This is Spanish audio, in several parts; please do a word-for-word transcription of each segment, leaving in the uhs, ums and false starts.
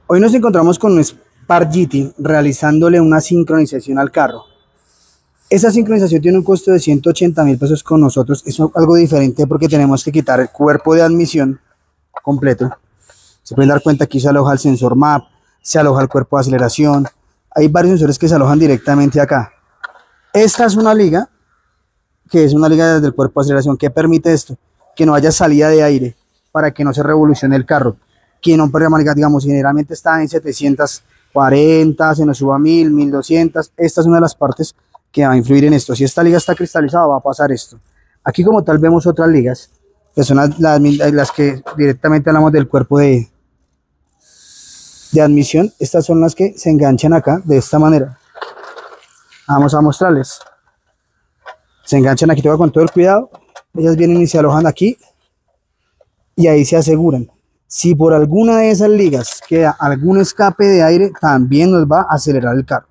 Hoy nos encontramos con un Spark realizándole una sincronización al carro. Esa sincronización tiene un costo de ciento ochenta mil pesos con nosotros. Es algo diferente porque tenemos que quitar el cuerpo de admisión completo. Se pueden dar cuenta que aquí se aloja el sensor M A P, se aloja el cuerpo de aceleración. Hay varios sensores que se alojan directamente acá. Esta es una liga, que es una liga desde el cuerpo de aceleración, que permite esto, que no haya salida de aire para que no se revolucione el carro. Que no permanezca, digamos, generalmente está en setecientos cuarenta, se nos suba a mil, mil doscientos. Esta es una de las partes que va a influir en esto. Si esta liga está cristalizada, va a pasar esto. Aquí como tal vemos otras ligas, que son las, las, las que directamente hablamos del cuerpo de, de admisión. Estas son las que se enganchan acá de esta manera. Vamos a mostrarles. Se enganchan aquí, todo con todo el cuidado. Ellas vienen y se alojan aquí y ahí se aseguran. Si por alguna de esas ligas queda algún escape de aire, también nos va a acelerar el carro.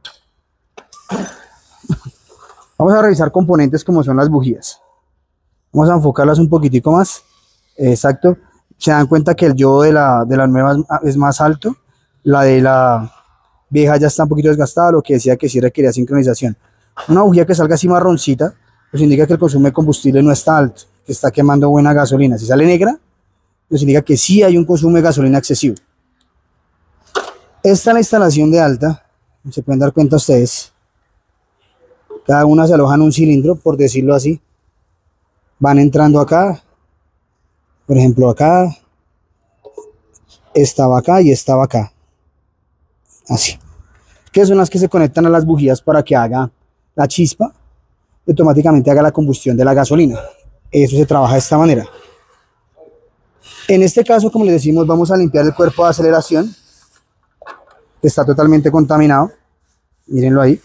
Vamos a revisar componentes como son las bujías. Vamos a enfocarlas un poquitico más. Exacto. Se dan cuenta que el yodo de la, de la nueva es más alto. La de la vieja ya está un poquito desgastada, lo que decía que sí requería sincronización. Una bujía que salga así marroncita, pues indica que el consumo de combustible no está alto, que está quemando buena gasolina. Si sale negra, nos indica que sí hay un consumo de gasolina excesivo. Esta es la instalación de alta, se pueden dar cuenta ustedes. Cada una se aloja en un cilindro, por decirlo así. Van entrando acá, por ejemplo acá, estaba acá y estaba acá. Así. Que son las que se conectan a las bujías para que haga la chispa y automáticamente haga la combustión de la gasolina. Eso se trabaja de esta manera. En este caso, como les decimos, vamos a limpiar el cuerpo de aceleración, que está totalmente contaminado. Mírenlo ahí.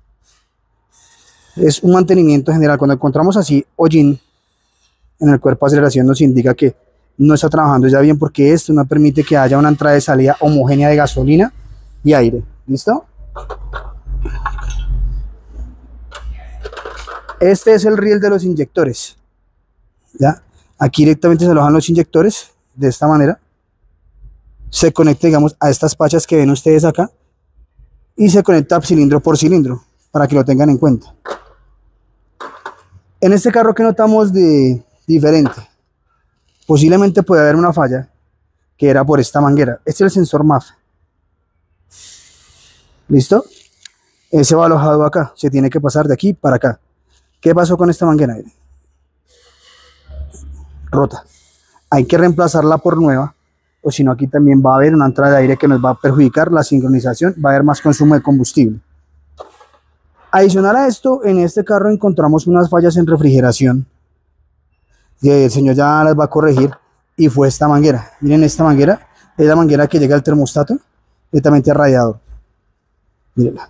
Es un mantenimiento general. Cuando encontramos así hollín en el cuerpo de aceleración, nos indica que no está trabajando ya bien, porque esto no permite que haya una entrada y salida homogénea de gasolina y aire. ¿Listo? Este es el riel de los inyectores. ¿Ya? Aquí directamente se alojan los inyectores de esta manera. Se conecta, digamos, a estas pachas que ven ustedes acá y se conecta cilindro por cilindro para que lo tengan en cuenta. En este carro, que notamos de diferente, posiblemente puede haber una falla que era por esta manguera. Este es el sensor M A F. ¿Listo? Ese va alojado acá, se tiene que pasar de aquí para acá. ¿Qué pasó con esta manguera? Rota. Hay que reemplazarla por nueva, o si no, aquí también va a haber una entrada de aire que nos va a perjudicar la sincronización, va a haber más consumo de combustible. Adicional a esto, en este carro encontramos unas fallas en refrigeración, que el señor ya las va a corregir, y fue esta manguera. Miren, esta manguera es la manguera que llega al termostato, directamente al radiador. Mírenla.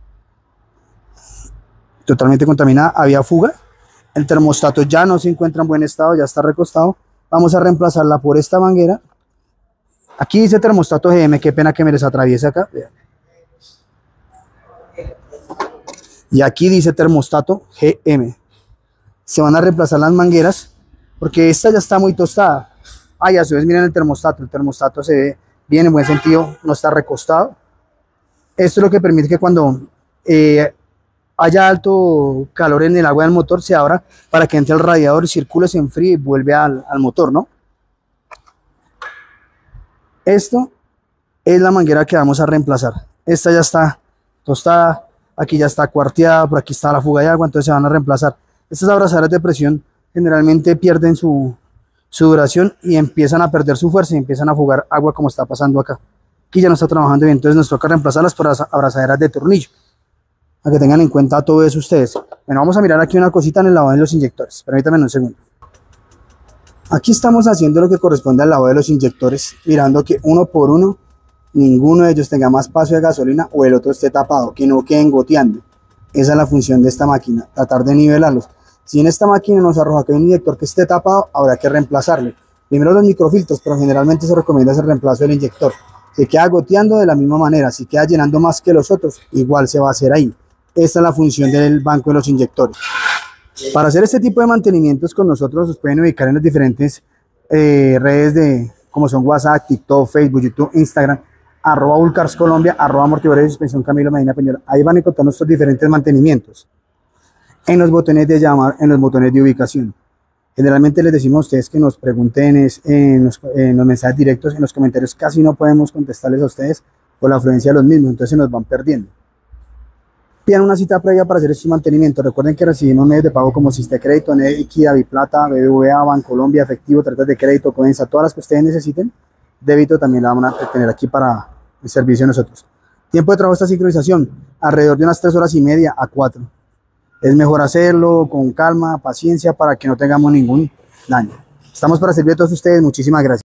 Totalmente contaminada, había fuga. El termostato ya no se encuentra en buen estado, ya está recostado. Vamos a reemplazarla por esta manguera. Aquí dice termostato G M, qué pena que me les atraviese acá. Vean. Y aquí dice termostato G M. Se van a reemplazar las mangueras porque esta ya está muy tostada. Ah, y a su vez miren el termostato. El termostato se ve bien, en buen sentido, no está recostado. Esto es lo que permite que cuando eh, haya alto calor en el agua del motor, se abra para que entre al radiador, circule, se enfríe y vuelve al, al motor, ¿no? Esto es la manguera que vamos a reemplazar. Esta ya está tostada, aquí ya está cuarteada, por aquí está la fuga de agua, entonces se van a reemplazar. Estas abrazaderas de presión generalmente pierden su, su duración y empiezan a perder su fuerza y empiezan a fugar agua, como está pasando acá. Aquí ya no está trabajando bien, entonces nos toca reemplazarlas por abrazaderas de tornillo. A que tengan en cuenta todo eso ustedes. Bueno, vamos a mirar aquí una cosita en el lavado de los inyectores. Permítanme un segundo. Aquí estamos haciendo lo que corresponde al lavado de los inyectores, mirando que uno por uno, ninguno de ellos tenga más paso de gasolina o el otro esté tapado, que no queden goteando. Esa es la función de esta máquina, tratar de nivelarlos. Si en esta máquina nos arroja que hay un inyector que esté tapado, habrá que reemplazarle. Primero los microfiltros, pero generalmente se recomienda el reemplazo del inyector. Se queda goteando de la misma manera, si queda llenando más que los otros, igual se va a hacer ahí. Esta es la función del banco de los inyectores. Para hacer este tipo de mantenimientos con nosotros, os pueden ubicar en las diferentes eh, redes de, como son WhatsApp, TikTok, Facebook, YouTube, Instagram. arroba Vulcars Colombia, arroba Amortiguadores de Suspensión Camilo Medina Peñuela. Ahí van a encontrar nuestros diferentes mantenimientos. En los botones de llamar, en los botones de ubicación. Generalmente les decimos a ustedes que nos pregunten es, en, los, en los mensajes directos, en los comentarios casi no podemos contestarles a ustedes por la afluencia de los mismos, entonces se nos van perdiendo. Pidan una cita previa para hacer estos mantenimientos. Recuerden que recibimos medios de pago como Siste Crédito, Equidad, Biplata, B B V A, Bancolombia, Efectivo, tarjetas de crédito, Codensa, todas las que ustedes necesiten. Débito también la vamos a tener aquí para el servicio de nosotros. Tiempo de trabajo de esta sincronización, alrededor de unas tres horas y media a cuatro. Es mejor hacerlo con calma, paciencia, para que no tengamos ningún daño. Estamos para servir a todos ustedes. Muchísimas gracias.